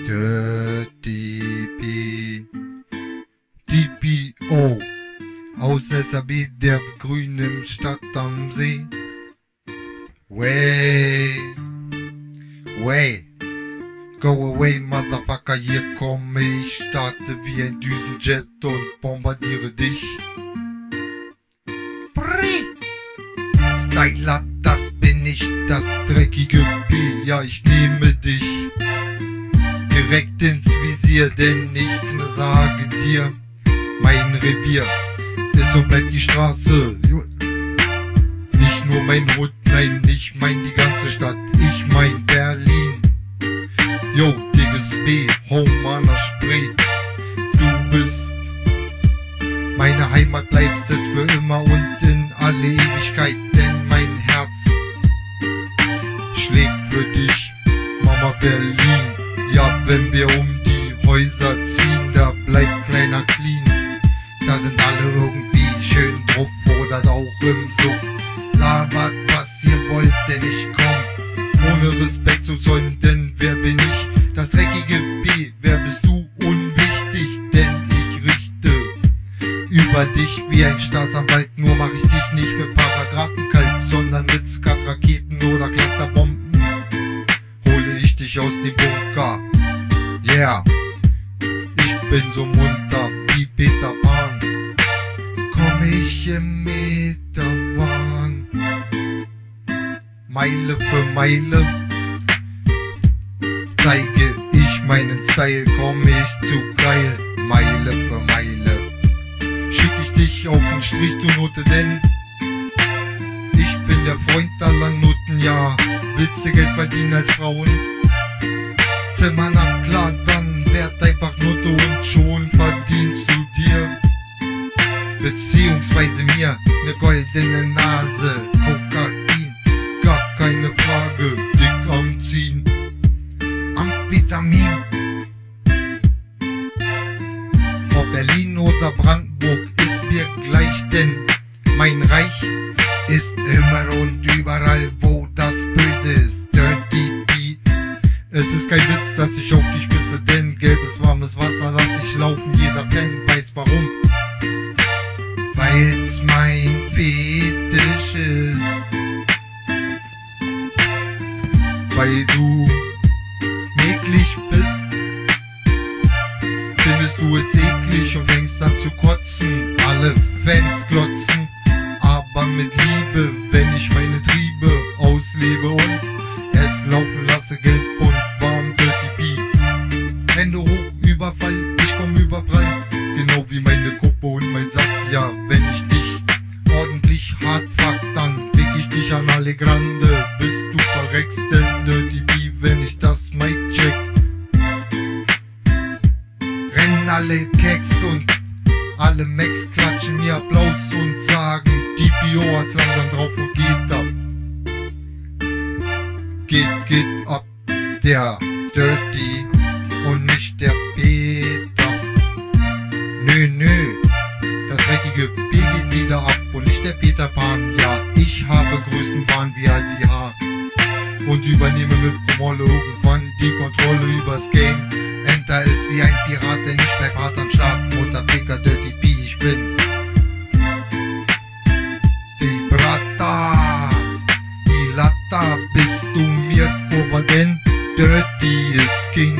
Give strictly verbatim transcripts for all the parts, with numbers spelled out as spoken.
Dirty P. D P O. Aus S A B, der grünen Stadt am See. Way, way, go away, Motherfucker, hier komme ich, starte wie ein Düsenjet und bombardiere dich. Brrr. Styler, das bin ich, das dreckige P, ja, ich nehme dich direkt ins Visier, denn ich sage dir, mein Revier ist und bleibt die Straße. Nicht nur mein Hut, nein, ich mein die ganze Stadt, ich mein Berlin. Yo, dickes B, Home an der Spree. Du bist meine Heimat, bleibst es für immer und in alle Ewigkeit, denn mein Herz schlägt für dich, Mama Berlin. Ja, wenn wir um die Häuser ziehen, da bleibt kleiner clean. Da sind alle irgendwie schön drauf oder auch im Suff. Labert, was ihr wollt, denn ich komm ohne Respekt zu zollen, denn wer bin ich? Das dreckige B, wer bist du? Unwichtig, denn ich richte über dich wie ein Staatsanwalt, nur mach ich dich nicht mit Paragraphen kalt, sondern mit Skat-Raketen oder Clusterbomben hole ich dich aus dem Bunker. Yeah, ich bin so munter wie Peter Pan, komm ich im Meterwahn. Meile für Meile zeige ich meinen Style, komm ich zu geil. Meile für Meile schick ich dich auf den Strich, du Note, denn ich bin der Freund aller Noten, ja. Willst du Geld verdienen als Frauen? Zimmer nach klar, dann werd einfach Note und schon verdienst du dir beziehungsweise mir ne goldene Nase. Kokain, gar keine Frage, dick am Ziehen. Amphetamin. Ob Berlin oder Brandenburg ist mir gleich, denn mein Reich ist immer und überall, wo das Böse ist. Dirty P. Es ist kein Witz, dass ich auf dich pisse, denn gelbes warmes Wasser lass ich laufen. Jeder Fan weiß warum. Weil's mein Fetisch ist. Weil du eklig bist, findest du es eklig und fängst an zu kotzen. Alle Fans glotzen, aber mit Liebe, wenn ich meine Triebe auslebe und es laufen lasse, gelb und warm, Dirty P. Hände hoch, Überfall, ich komm überprall, genau wie meine Gruppe und mein Sack. Ja, wenn ich dich ordentlich hart fuck, dann fick ich dich an alle Grande, bis du verreckst, denn Dirty P, wenn ich das Mic check, rennen alle Keks und alle Macs klatschen mir Applaus und sagen, D P O hat's langsam drauf und geht ab. Geht, geht ab, der Dirty und nicht der Peter. Nö, nö, das dreckige P geht wieder ab und nicht der Peter Pan. Ja, ich habe Größenwahn wie I D H und übernehme mit Promolle irgendwann die Kontrolle übers Game. Enter ist wie ein Pirat, denn ich bleib hart am Start. Mutterficker, Dirty P, ich bin die Brata, die Latta, bist du mir Kurva, denn Dirty ist King.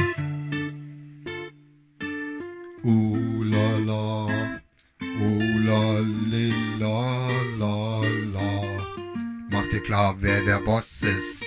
Uh la la, uh la li, la la la. Mach dir klar, wer der Boss ist.